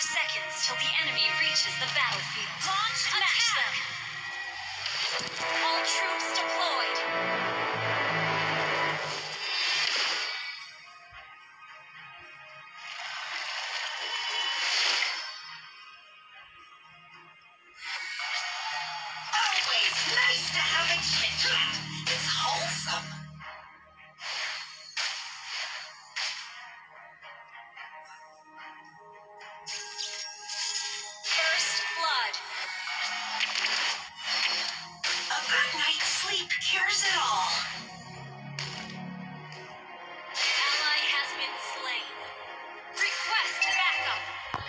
seconds till the enemy reaches the battlefield. Launch smash them! All troops deployed. Always nice to have a chit-chat. It's wholesome. First blood. A good night's sleep cures it all. Ally has been slain. Request backup.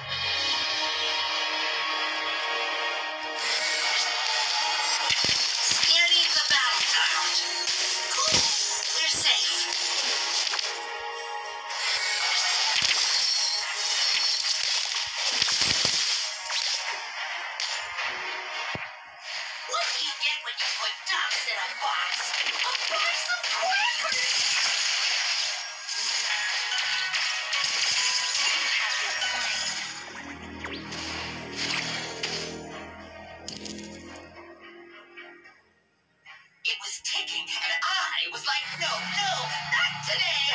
Scanning the battleground. Cool. They're safe. What do you get when you put ducks in a box? A box of crackers! It was ticking, and I was like, no, not today!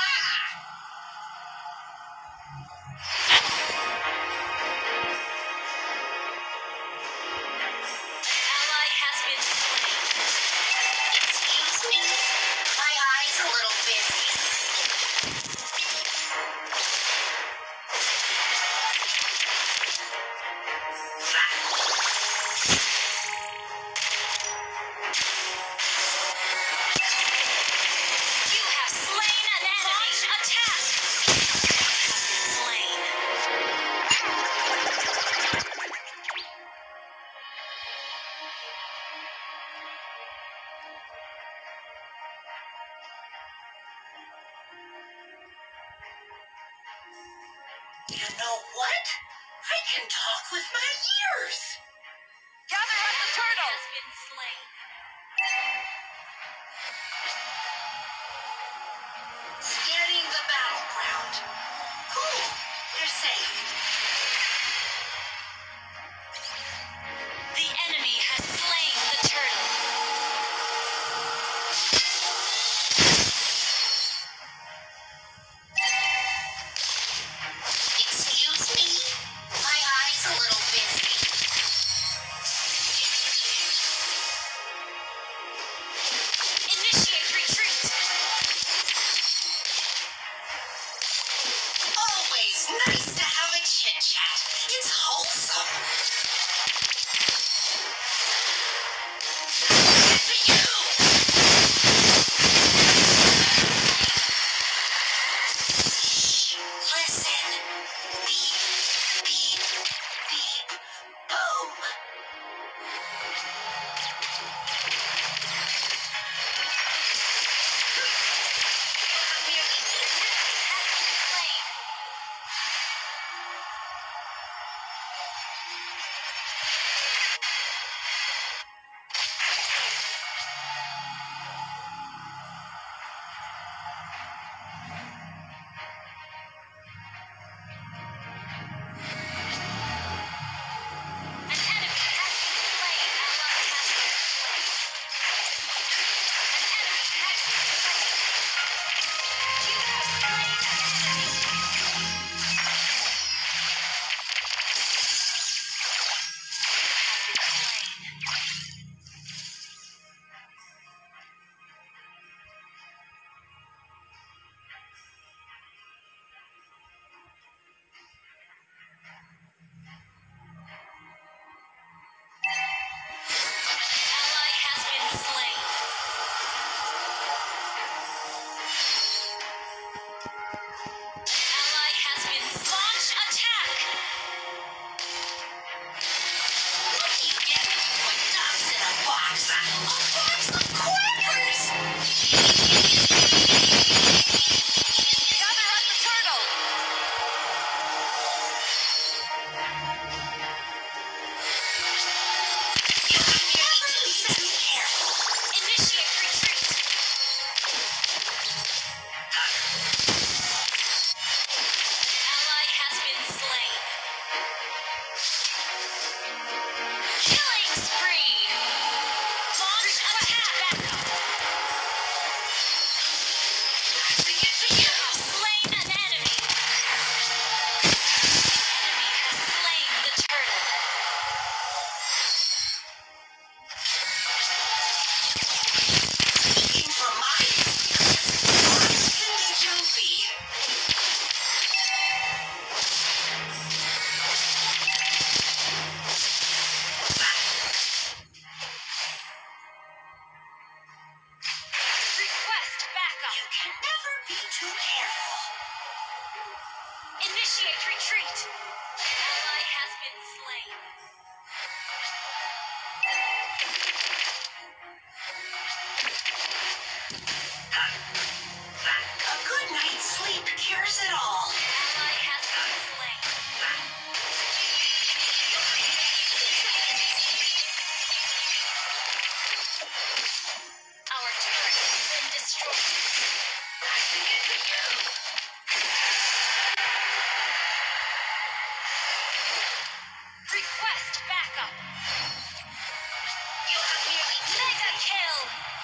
Ally has been slain. Excuse me? My eye's a little busy. You have slain an enemy. Attack! Slain. You know what? I can talk with my ears. Gather up the turtle. Has been slain. Scanning the battleground. Cool. They're safe. The enemy has slain the turtle. Excuse me? My eye's a little busy. Initiate retreat. Ally has been slain. A good night's sleep cures it all. Ally has been slain. Our turret has been destroyed. I think it's you. Request backup. You have nearly Mega kill.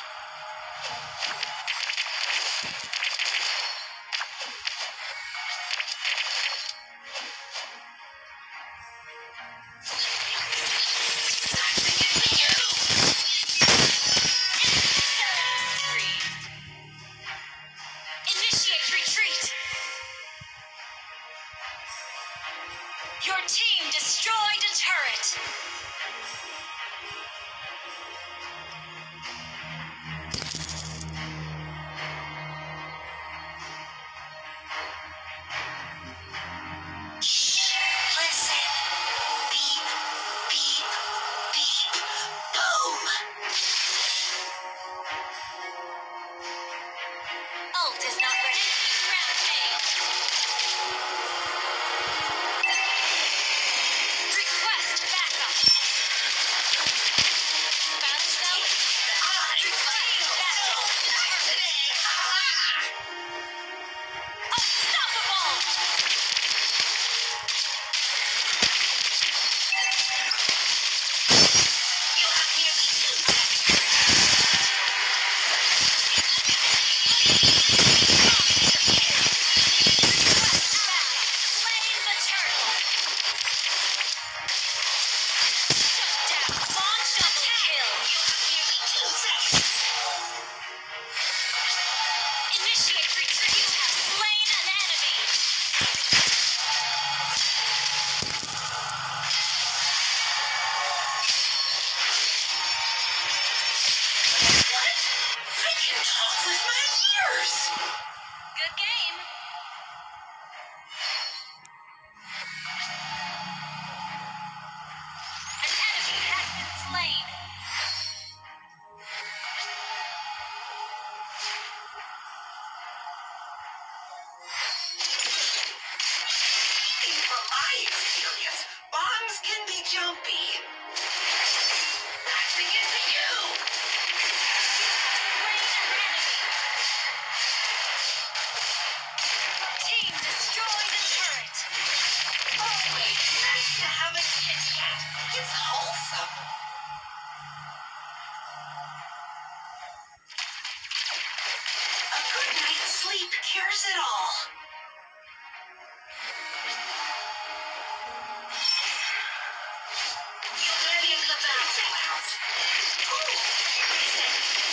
Initiate retreat. Your team destroyed a turret. Listen. Beep, beep, beep. Boom. Ult is not ready. Rampage. Request backup. Battle cell. Request backup. Unstoppable. You have nearly two seconds. Request backup. Slain the turtle. Shut down. Launch double kill. Nearly 2 seconds. Initiate retreat. You have slain an enemy. What? I can talk with my ears. Good game. An enemy has been slain. Speaking from my experience, bombs can be jumpy. That's again to you. Slain an enemy. Team destroyed a turret. Always nice to have a chit chat. It's wholesome. A good night's sleep cures it all. Ready in the background. Ooh, listen.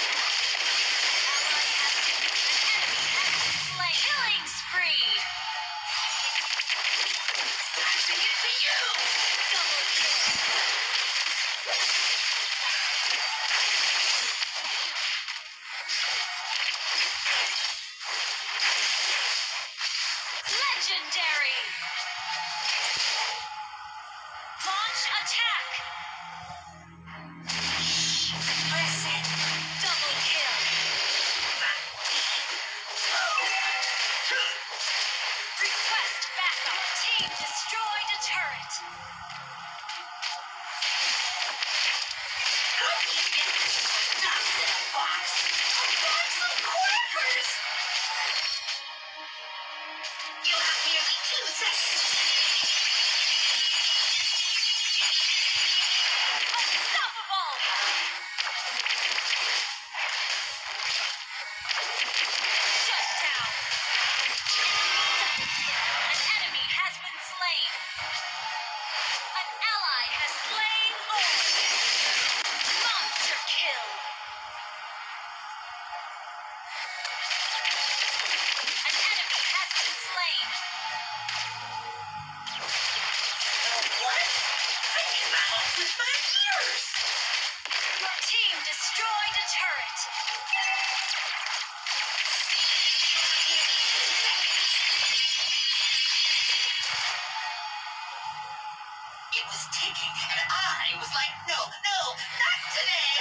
Ally has been slain. Killing spree. That's again to you. Double kill. Legendary. Launch attack. Listen. Double kill. Request backup. Team destroyed a turret. It was ticking, and I was like, no, not today.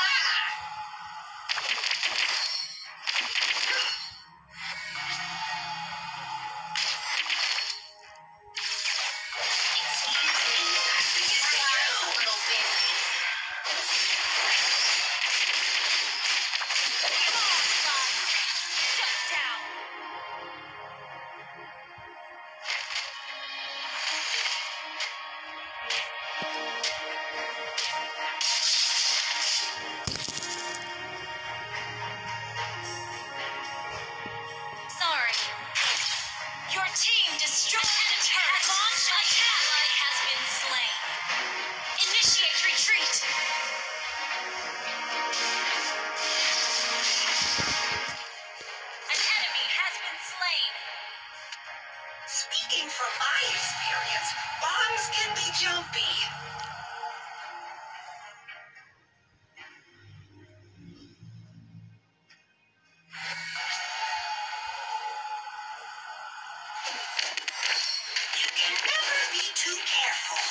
Excuse me, my eyes a little busy. Come on, son. Shut down. Sorry. Your team destroyed an turret. Launch attack. Ally has been slain. Initiate retreat. An enemy has been slain. Speaking from my experience, bombs can be jumpy. You can never be too careful.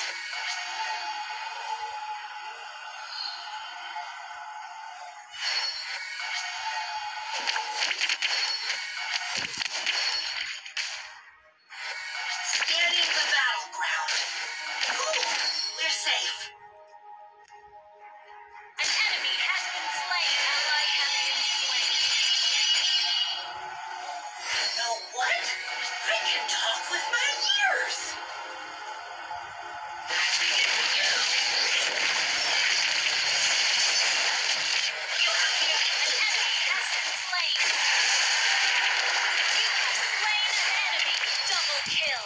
Scanning the battleground. Cool, we're safe. An enemy has been slain. Ally has been slain. You know what? I can talk with my ears. An enemy has been slain. You have slain an enemy. Double kill.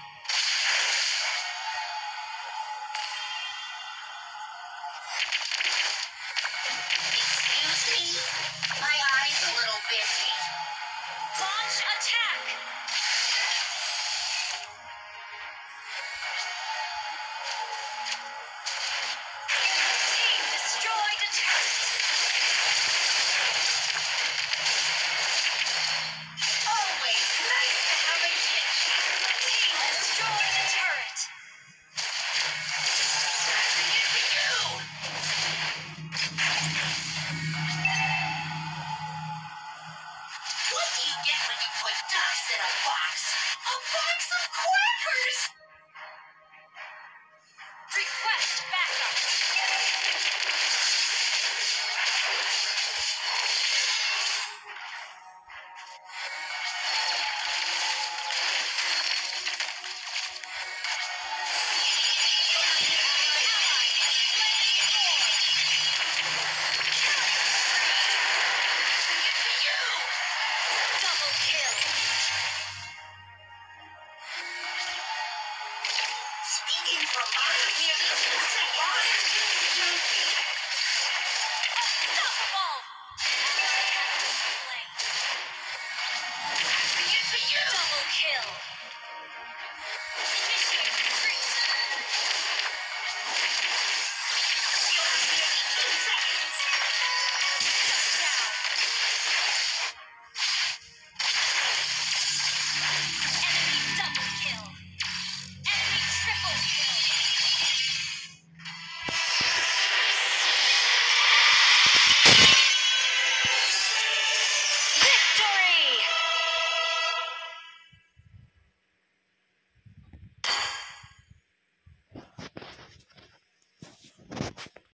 Excuse me? My eye's a little busy. Launch attack. Team destroyed a turret. Always nice to have a chit-chat. Team destroyed a turret. Passing it to you. What do you get when you put ducks in a box? A box of crackers! Request backup. Passing it to you. Double kill. Speaking from my experience, bombs can be jumpy. Unstoppable. Ally has been slain. Passing it to you. Double kill.